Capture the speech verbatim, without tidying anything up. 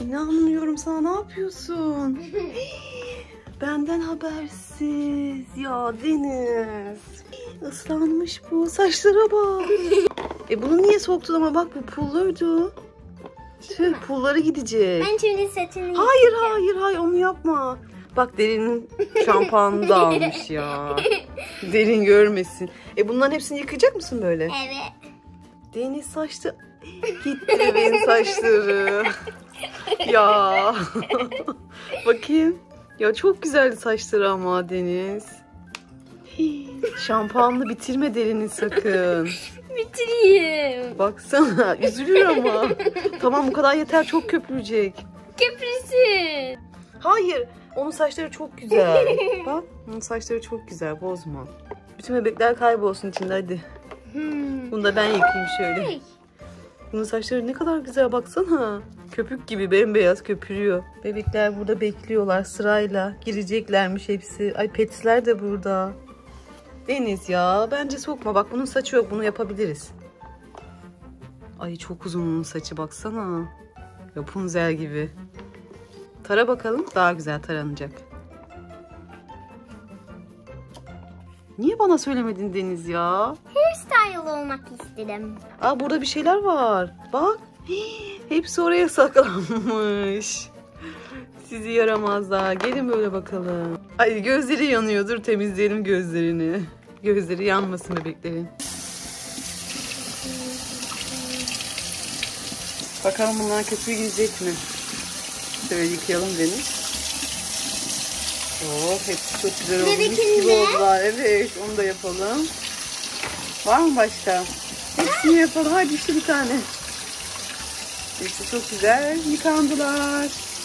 İnanmıyorum sana, ne yapıyorsun? Benden habersiz. Ya Deniz. Islanmış bu. Saçlara bak. E bunu niye soktun ama bak bu pulluydu. Tüh, pulları gidecek. Ben şimdi saçını Hayır yıkayacağım. hayır hayır onu yapma. Bak Derin'in şampuanını da almış ya. Derin görmesin. E bunların hepsini yıkayacak mısın böyle? Evet. Deniz saçlı. Gitti benim saçları. Ya. Bakayım. Ya çok güzeldi saçları ama Deniz. Şampuanlı bitirme Derin'i sakın. Bitireyim. Baksana üzülür ama. Tamam bu kadar yeter, çok köpürecek. Köprüsün. Hayır. Onun saçları çok güzel. Bak onun saçları çok güzel, bozma. Bütün bebekler kaybolsun içinde hadi. Hmm. Bunu da ben yıkayayım şöyle. Bunun saçları ne kadar güzel baksana. Köpük gibi bembeyaz köpürüyor. Bebekler burada bekliyorlar sırayla. Gireceklermiş hepsi. Ay petsler de burada. Deniz ya bence sokma. Bak bunun saçı yok, bunu yapabiliriz. Ay çok uzun onun saçı baksana. Rapunzel gibi. Tara bakalım, daha güzel taranacak. Niye bana söylemedin Deniz ya? Hairstyle olmak istedim. Aa burada bir şeyler var. Bak. Hii, hepsi oraya saklanmış. Sizi yaramazlar. Gelin böyle bakalım. Ay gözleri yanıyor. Dur temizleyelim gözlerini. Gözleri yanmasın bebeklerin. Bakalım bunlar köpüğü gidecek mi? Şöyle yıkayalım Deniz. Oh hepsi çok güzel oldu. Mis gibi oldular. Evet onu da yapalım. Var mı başka? Hepsini yapalım. Hadi işte bir tane. Hepsi çok güzel yıkandılar.